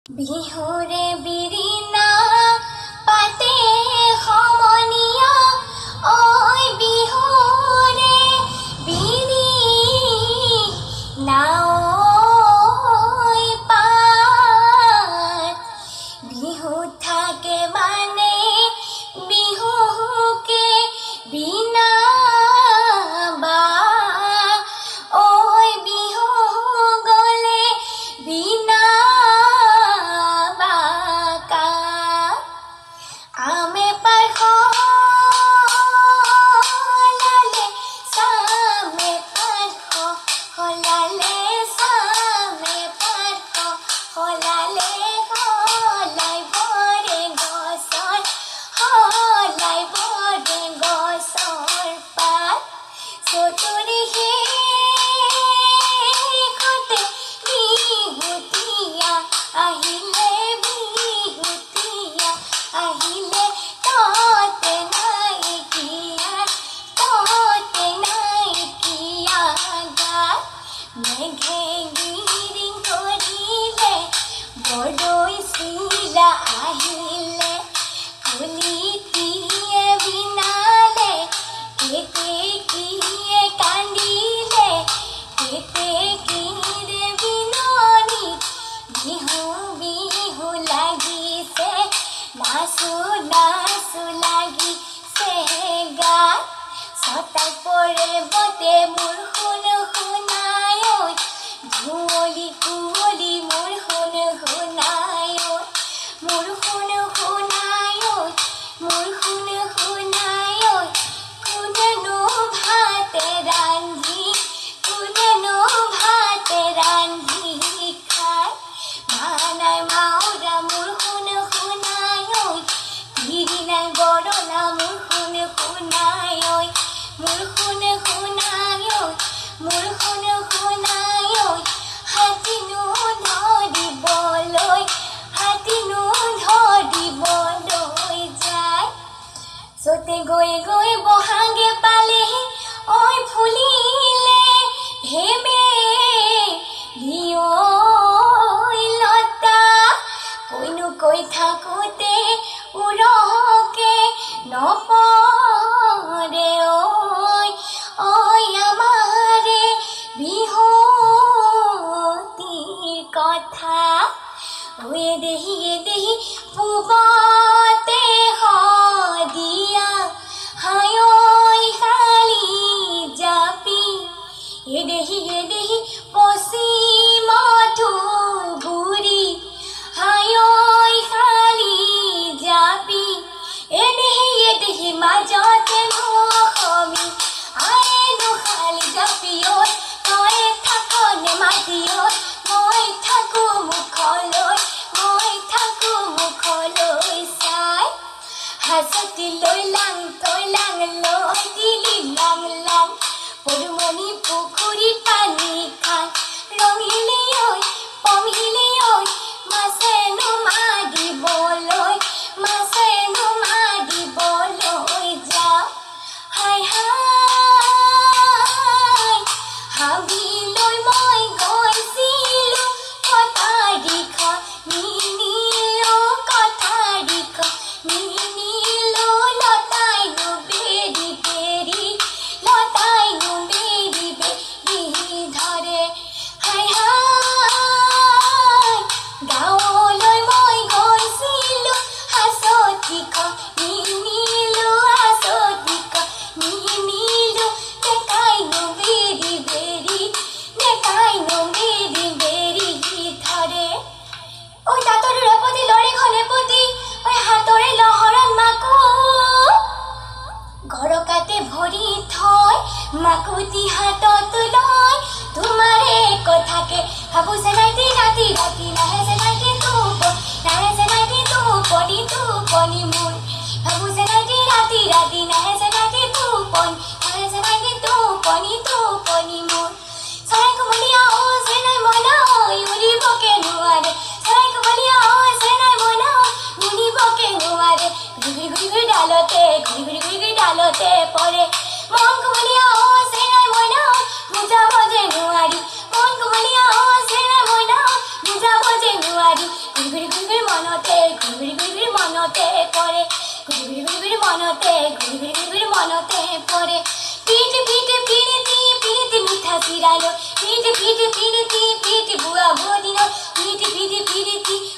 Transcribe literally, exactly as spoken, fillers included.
বিহুৰে বিৰিণা পাতে সমনীয়া ঐ বিহুৰে বিৰিণা ঐ পাত বিহু থাকে মানে বিহুকে বিনা বা ঐ বিহু গলে বিনা आमे पर होलाले सामे पर हो होलाले सामे पर हो होलाले होलाई भरे गसर होलाई भरे गसर पात सोतुरी हे खते बिहुतिया আহিলে বিহুतिया আহিলে ততে নাইকিয়া ততে নাইকিয়া গাত মেঘে গিৰিং কৰিলে বৰদৈ চিলা আহিলে কুলিটিয়ে বিনালে কেতে কিয়ে কান্দিলে কেতে কিৰে বিননি বিহু বিহু লাগিছে নাচো নাচো লাগিছে গাত ছটাই পৰে বতে মোৰ শুন শুনাই ঐ ঢুঁৱলি কুঁৱলি মোৰ শুন শুনাই ঐ মোৰ শুন শুনাই ঐ মোৰ শুন শুনাই ঐ কোনেনো ভাতে ৰান্ধি কোনেনো ভাতে ৰান্ধি খায় মানাই মাউৰা মোৰ শুন শুনাই ঐ বিৰিণাই বৰলা মোৰ শুন শুনাই ঐ মোৰ শুন শুনাই ঐ মোৰ শুন শুনাই ঐ হাতীনো ধৰিবলৈ হাতীনো ধৰিবলৈ যায় য'তে গৈ গৈ বহাগে পালেহি ঐ ফুলিলে ভেবে দিয় লতা কৈনো কৈ থাকোঁতে উৰহকে নপৰে ঐ ঐ আমাৰে বিহুতিৰ কথা ঐ দেহি দেহি পূবতে শদিয়া হায় ঐ শালি জাপি এদেহি এদেহি পশ্চিমতো বুঢ়ী হায় ঐ শালি জাপি এদেহি এদেহি মাজতে মৌসুমী আয়েনো শালি জাপি ঐ তই থাকনে মাতি ঐ মই থাকো মুখলৈ মই থাকো মুখলৈ চাই হাজতি লৈ লাং তই লাং লৈ দিলি লাং লাং পদুমণি পুখুৰীত পানী খাই ৰঙিলি ঐ পমিলি ঐ মাছেনো মাৰিবলৈ মাছেনো মাৰিবলৈ যাওঁ হাই হাই হাবিলৈ মই গৈছিলোঁ কটাৰীখন নিনিলো কটাৰীখন নিনিলো লতাইনো বেৰি বেৰি লতাইনো বেৰি বেৰি ধৰে হাই হাই গাঁৱলৈ মই গৈছিলোঁ হাঁচতিখন নিনিলো হাঁচতিখন নিনিলো নেকাইনো বেৰি বেৰি নেকাইনো বেৰি বেৰি ধৰে ঐ তাঁতৰ ৰপতি লৰে খনে পতি ঐ হাতৰে লহৰত মাকো গৰকাতে ভৰি থৈ মাকুতি হাতত লৈ তোমাৰে কথাকে ভাবো যে নাইটি ৰাতি ৰাতি নাহে যে নাইটি টোপনি নাহে যে নাইটি টোপনি টোপনি মোৰ ভাবো যে নাইটি ৰাতি ৰাতি নাহে যে নাইটি টোপনি নাহে যে নাইটি টোপনি টোপনি মোৰ চৰাই কুমলীয়া ও যে নাই মইনা ঐ উৰিবকে নোৱাৰে চৰাই কুমলীয়া ও যে নাই মইনা ঐ উৰিবকে নোৱাৰে ঘূৰি ঘূৰি ঘূৰি ডালতে ঘূৰি ঘূৰি ঘূৰি ঘূৰি ডালতে পৰে মন কুমলীয়া ও যে নাই মইনা ঐ বুজাব যে নোৱাৰি মন কুমলীয়া ও যে নাই মইনা ঐ বুজাব যে নোৱাৰি মনতে পৰে ঘূৰি ঘূৰি ঘূৰি মনতে ঘূৰি ঘূৰি ঘূৰি ঘূৰি মনতে পৰে পিট পিট পিৰিতি পিৰিতি মিঠা চিৰালো পিট পিট পিৰিতি পিৰিতি বুঢ়া বুঢ়ী দিনত পিট পিট পিৰিতি